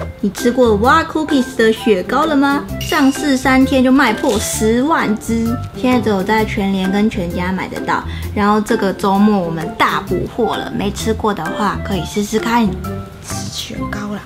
你吃过 Wa Cookies 的雪糕了吗？上市3天就卖破10万只，现在只有在全联跟全家买得到。然后这个周末我们大补货了，没吃过的话可以试试看吃雪糕啦。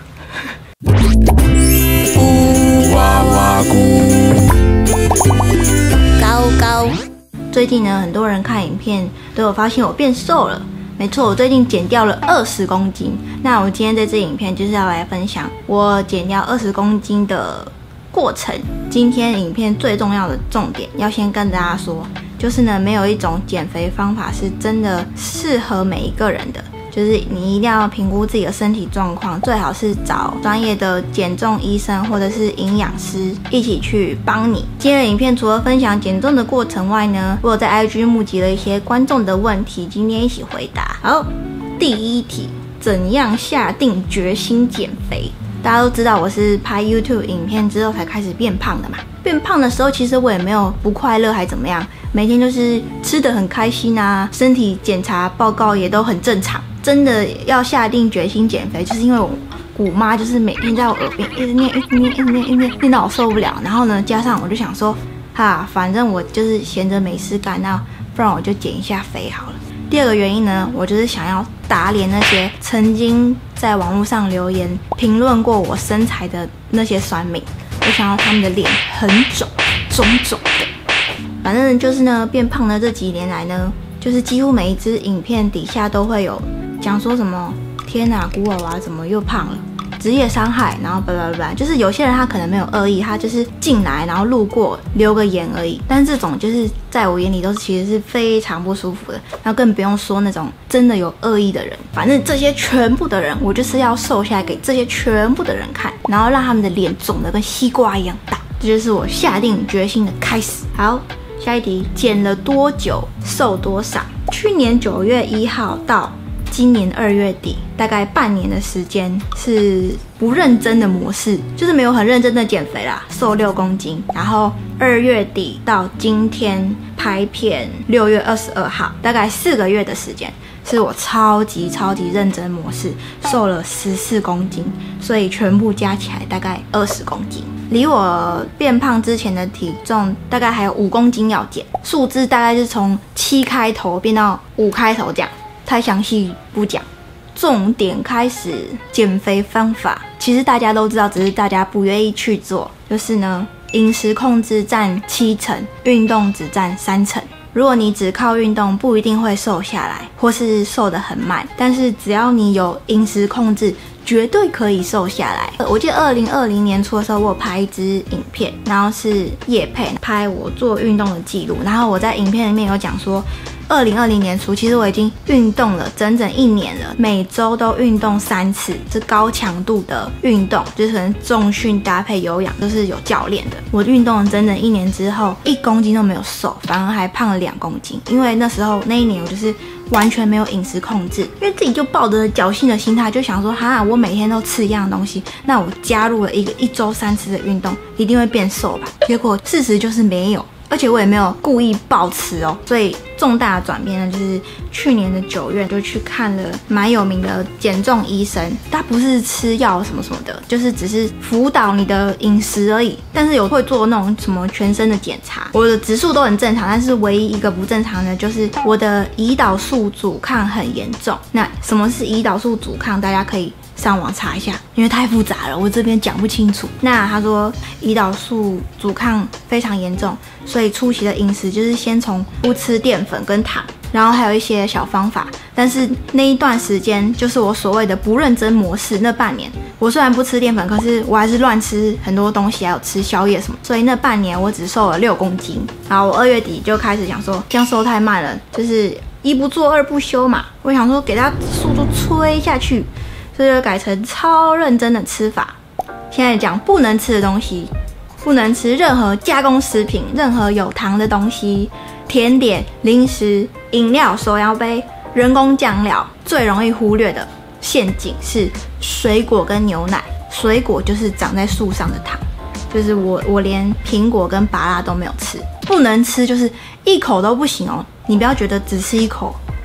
哇哇咕， 高高。最近呢，很多人看影片都有发现我变瘦了。没错，我最近减掉了20公斤。那我今天这支影片就是要来分享我减掉20公斤的过程。今天影片最重要的重点要先跟大家说，就是呢，没有一种减肥方法是真的适合每一个人的。就是你一定要评估自己的身体状况，最好是找专业的减重医生或者是营养师一起去帮你。今天的影片除了分享减重的过程外呢，我有在 IG 募集了一些观众的问题，今天一起回答。好，第一题，怎样下定决心减肥？大家都知道我是拍 YouTube 影片之后才开始变胖的嘛。变胖的时候，其实我也没有不快乐还怎么样，每天就是吃得很开心啊，身体检查报告也都很正常。真的要下定决心减肥，就是因为我姑妈就是每天在我耳边一直念到我受不了。然后呢，加上我就想说，反正我就是闲着没事干，那不然我就减一下肥好了。第二个原因呢，我就是想要打脸那些曾经在网络上留言评论过我身材的那些酸民，我想要他们的脸很肿的。反正就是呢，变胖的这几年来呢，就是几乎每一支影片底下都会有讲说什么天哪，古娃娃怎么又胖了？职业伤害，然后巴拉巴拉，就是有些人他可能没有恶意，他就是进来然后路过留个言而已。但这种就是在我眼里都是其实是非常不舒服的，然后更不用说那种真的有恶意的人。反正这些全部的人，我就是要瘦下来给这些全部的人看，然后让他们的脸肿得跟西瓜一样大，这就是我下定决心的开始。好。下一题，减了多久，瘦多少？去年9月1号到今年2月底，大概半年的时间是不认真的模式，就是没有很认真的减肥啦，瘦6公斤。然后2月底到今天拍片6月22号，大概4个月的时间，是我超级认真模式，瘦了14公斤，所以全部加起来大概20公斤。离我变胖之前的体重大概还有5公斤要减，数字大概是从7开头变到5开头这样，太详细不讲。重点开始，减肥方法其实大家都知道，只是大家不愿意去做。就是呢，饮食控制占7成，运动只占3成。如果你只靠运动，不一定会瘦下来，或是瘦得很慢。但是只要你有饮食控制，绝对可以瘦下来。我记得2020年初的时候，我有拍一支影片，然后是业配拍我做运动的记录。然后我在影片里面有讲说，2020年初其实我已经运动了整整1年了，每周都运动3次，是高强度的运动，就是可能重训搭配有氧，都是有教练的。我运动了整整1年之后，1公斤都没有瘦，反而还胖了2公斤。因为那时候那1年我就是完全没有饮食控制，因为自己就抱着侥幸的心态，就想说我每天都吃一样的东西，那我加入了一周3次的运动，一定会变瘦吧？结果事实就是没有。而且我也没有故意暴吃哦，所以重大的转变呢，就是去年的9月就去看了蛮有名的减重医生，他不是吃药什么什么的，就是只是辅导你的饮食而已。但是有会做那种什么全身的检查，我的指数都很正常，但是唯一一个不正常的就是我的胰岛素阻抗很严重。那什么是胰岛素阻抗？大家可以上网查一下，因为太复杂了，我这边讲不清楚。那他说胰岛素阻抗非常严重，所以初期的饮食就是先从不吃淀粉跟糖，然后还有一些小方法。但是那一段时间就是我所谓的不认真模式，那半年我虽然不吃淀粉，可是我还是乱吃很多东西，还有吃宵夜什么，所以那半年我只瘦了6公斤。然后我2月底就开始想说，这样瘦太慢了，就是一不做二不休嘛，我想说给它速度催下去，所以就改成超认真的吃法。现在讲不能吃的东西，不能吃任何加工食品，任何有糖的东西，甜点、零食、饮料、手摇杯、人工酱料。最容易忽略的陷阱是水果跟牛奶。水果就是长在树上的糖，就是我连苹果跟芭乐都没有吃。不能吃就是一口都不行哦，你不要觉得只吃一口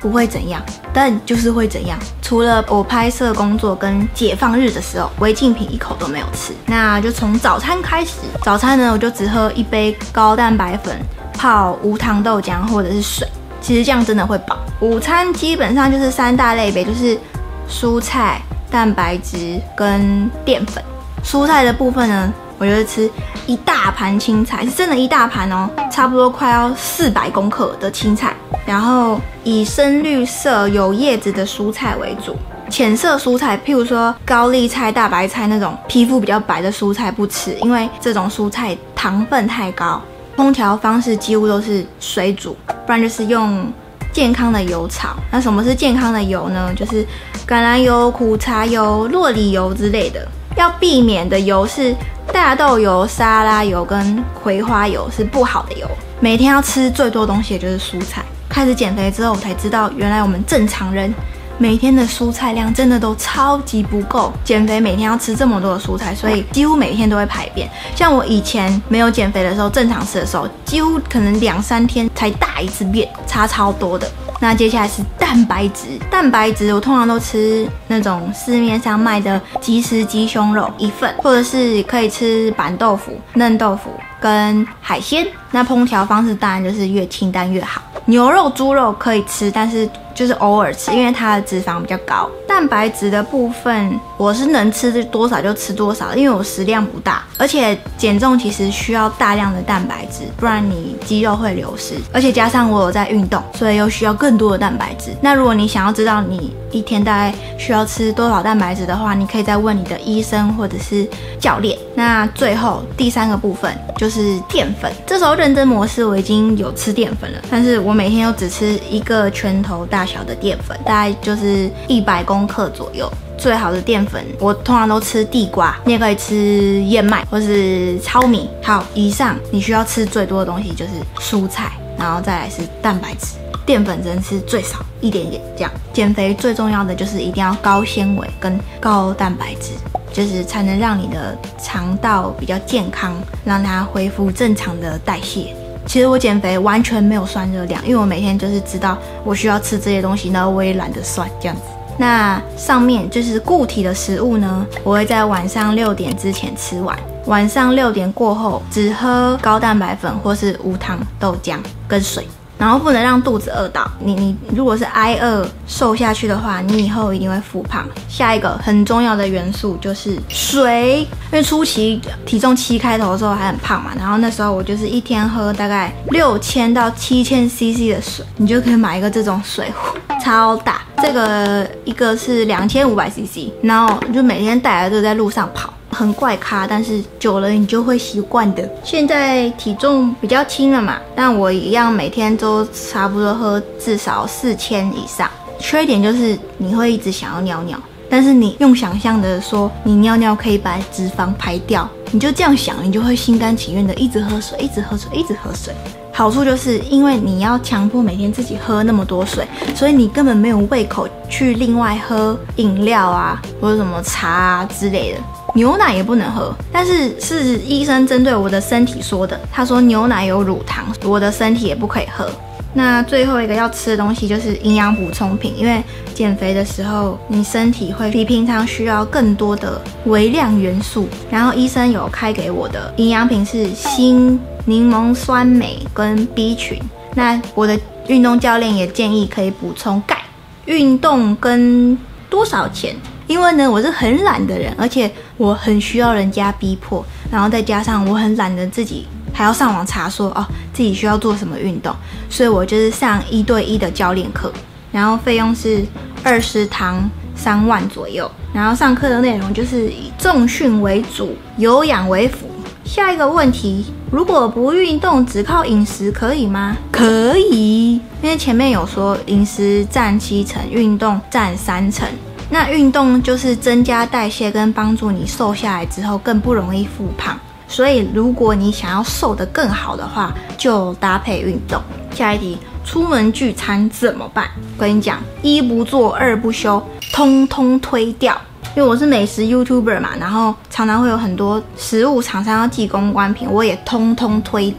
不会怎样，但就是会怎样。除了我拍摄工作跟解放日的时候，违禁品一口都没有吃。那就从早餐开始，早餐呢我就只喝一杯高蛋白粉泡无糖豆浆或者是水，其实这样真的会饱。午餐基本上就是3大类别，就是蔬菜、蛋白质跟淀粉。蔬菜的部分呢，我就吃一大盘青菜，是真的一大盘哦，差不多快要400公克的青菜，然后以深绿色有叶子的蔬菜为主，浅色蔬菜，譬如说高丽菜、大白菜那种皮肤比较白的蔬菜不吃，因为这种蔬菜糖分太高。烹调方式几乎都是水煮，不然就是用健康的油炒。那什么是健康的油呢？就是橄榄油、苦茶油、酪梨油之类的。要避免的油是大豆油、沙拉油跟葵花油，是不好的油。每天要吃最多东西的就是蔬菜。开始减肥之后，我才知道原来我们正常人每天的蔬菜量真的都超级不够。减肥每天要吃这么多的蔬菜，所以几乎每天都会排便。像我以前没有减肥的时候，正常吃的时候，几乎可能2-3天才大一次便，差超多的。那接下来是蛋白质，蛋白质我通常都吃那种市面上卖的即食鸡胸肉1份，或者是可以吃板豆腐、嫩豆腐跟海鲜。那烹调方式当然就是越清淡越好。牛肉、猪肉可以吃，但是就是偶尔吃，因为它的脂肪比较高。蛋白质的部分我是能吃多少就吃多少，因为我食量不大，而且减重其实需要大量的蛋白质，不然你肌肉会流失。而且加上我有在运动，所以又需要更多的蛋白质。那如果你想要知道你一天大概需要吃多少蛋白质的话，你可以再问你的医生或者是教练。那最后第3个部分就是淀粉。这时候认真模式我已经有吃淀粉了，但是我每天都只吃1个拳头大小的淀粉，大概就是100公克左右。最好的淀粉我通常都吃地瓜，你也可以吃燕麦或是糙米。好，以上你需要吃最多的东西就是蔬菜，然后再来是蛋白质，淀粉只能吃最少一点点这样。减肥最重要的就是一定要高纤维跟高蛋白质，就是才能让你的肠道比较健康，让它恢复正常的代谢。其实我减肥完全没有算热量，因为我每天就是知道我需要吃这些东西，然后我也懒得算这样子。那上面就是固体的食物呢，我会在晚上6点之前吃完，晚上6点过后只喝高蛋白粉或是无糖豆浆跟水。然后不能让肚子饿到你如果是挨饿瘦下去的话，你以后一定会复胖。下一个很重要的元素就是水，因为初期体重7开头的时候还很胖嘛，然后那时候我就是一天喝大概6000到7000 cc 的水，你就可以买一个这种水壶，超大，这个一个是2500 cc， 然后就每天带来这个在路上跑。很怪咖，但是久了你就会习惯的。现在体重比较轻了嘛，但我一样每天都差不多喝至少4000以上。缺点就是你会一直想要尿尿，但是你用想象的说你尿尿可以把脂肪排掉，你就这样想，你就会心甘情愿的一直喝水，一直喝水，一直喝水。好处就是因为你要强迫每天自己喝那么多水，所以你根本没有胃口去另外喝饮料啊，或者什么茶啊之类的。牛奶也不能喝，但是是医生针对我的身体说的，他说牛奶有乳糖，我的身体也不可以喝。那最后一个要吃的东西就是营养补充品，因为减肥的时候你身体会比平常需要更多的微量元素，然后医生有开给我的营养品是锌、柠檬酸镁跟 B 群。那我的运动教练也建议可以补充钙。运动跟多少钱？因为呢，我是很懒的人，而且我很需要人家逼迫，然后再加上我很懒得自己还要上网查说自己需要做什么运动，所以我就是上1对1的教练课，然后费用是20堂3万左右，然后上课的内容就是以重训为主，有氧为辅。下一个问题，如果不运动只靠饮食可以吗？可以，因为前面有说饮食占7成，运动占3成。那运动就是增加代谢跟帮助你瘦下来之后更不容易复胖，所以如果你想要瘦得更好的话，就搭配运动。下一题，出门聚餐怎么办？我跟你讲，1不做2不休，通通推掉。因为我是美食 YouTuber 嘛，然后常常会有很多食物厂商要寄公关品，我也通通推掉。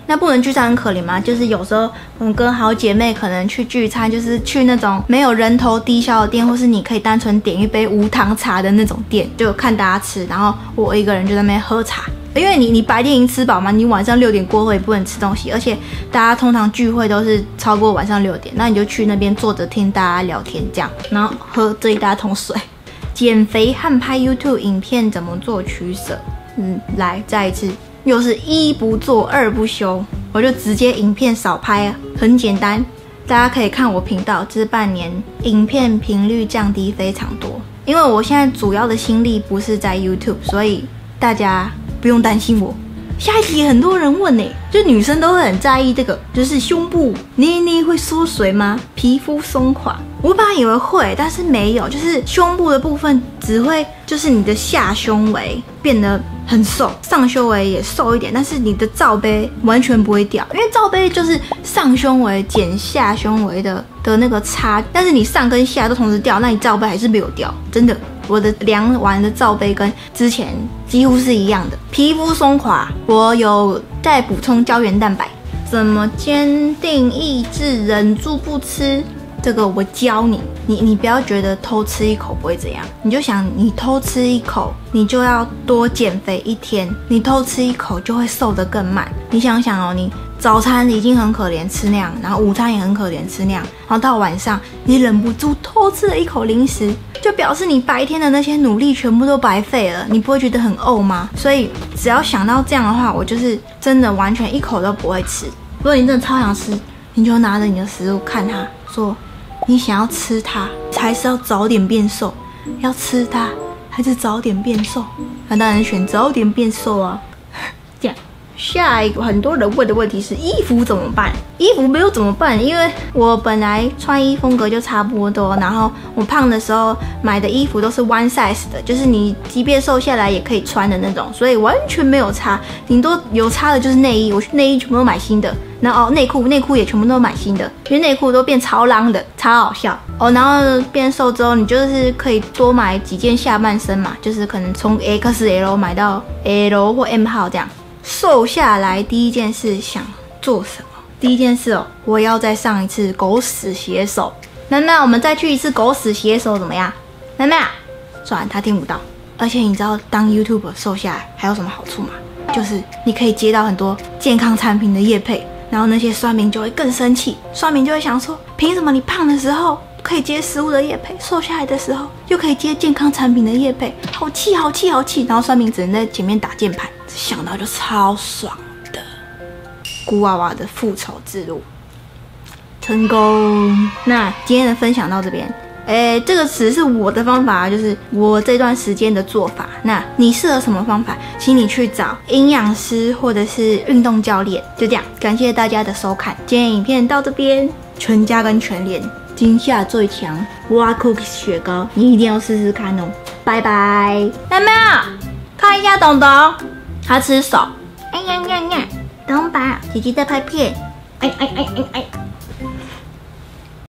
那不能聚餐很可怜吗？就是有时候我们跟好姐妹可能去聚餐，就是去那种没有人头低消的店，或是你可以单纯点一杯无糖茶的那种店，就看大家吃，然后我一个人就在那边喝茶。因为你白天已经吃饱嘛，你晚上6点过后也不能吃东西，而且大家通常聚会都是超过晚上6点，那你就去那边坐着听大家聊天这样，然后喝这一大桶水。减肥和拍 YouTube 影片怎么做取舍？来再一次。又是1不做2不休，我就直接影片少拍啊，很简单。大家可以看我频道，这半年影片频率降低非常多，因为我现在主要的心力不是在 YouTube， 所以大家不用担心我。下一题很多人问呢，就女生都会很在意这个，就是胸部捏捏会缩水吗？皮肤松垮？我本来以为会，但是没有，就是胸部的部分只会就是你的下胸围变得很瘦，上胸围也瘦一点，但是你的罩杯完全不会掉，因为罩杯就是上胸围减下胸围的那个差，但是你上跟下都同时掉，那你罩杯还是没有掉，真的。我的量完的罩杯跟之前几乎是一样的。皮肤松垮，我有在补充胶原蛋白。怎么坚定意志忍住不吃？这个我教你，你不要觉得偷吃一口不会怎样，你就想你偷吃一口，你就要多减肥1天，你偷吃一口就会瘦得更慢。你想想哦，你早餐已经很可怜吃那样，然后午餐也很可怜吃那样，然后到晚上你忍不住偷吃了一口零食，就表示你白天的那些努力全部都白费了，你不会觉得很呕吗？所以只要想到这样的话，我就是真的完全一口都不会吃。如果你真的超想吃，你就拿着你的食物看它，说你想要吃它，还是要早点变瘦？要吃它，还是早点变瘦？那当然选早点变瘦啊。这样，下一个很多人问的问题是衣服怎么办？衣服没有怎么办，因为我本来穿衣风格就差不多，然后我胖的时候买的衣服都是 one size 的，就是你即便瘦下来也可以穿的那种，所以完全没有差。顶多有差的就是内衣，我内衣全部都买新的。然后内裤也全部都买新的，因为内裤都变超浪的，超好笑哦。然后变瘦之后，你就是可以多买几件下半身嘛，就是可能从 XL 买到 L 或 M 号这样。瘦下来第一件事想做什么？第一件事哦，我要再上一次狗屎写手。妹妹，我们再去一次狗屎写手怎么样？妹妹，算了，他听不到。而且你知道当 YouTuber 瘦下来还有什么好处吗？就是你可以接到很多健康产品的业配。然后那些酸民就会更生气，酸民就会想说，凭什么你胖的时候可以接食物的业配，瘦下来的时候又可以接健康产品的业配，好气好气好气！然后酸民只能在前面打键盘，想到就超爽的。古娃娃的复仇之路成功。那今天的分享到这边。这个词是我的方法，就是我这段时间的做法。那你适合什么方法，请你去找营养师或者是运动教练。就这样，感谢大家的收看，今天影片到这边，全家跟全联今夏最强哇 cookies 雪糕，你一定要试试看哦。拜拜。妹妹，看一下董董，他吃手。哎呀呀呀，董爸，姐姐在拍片。哎。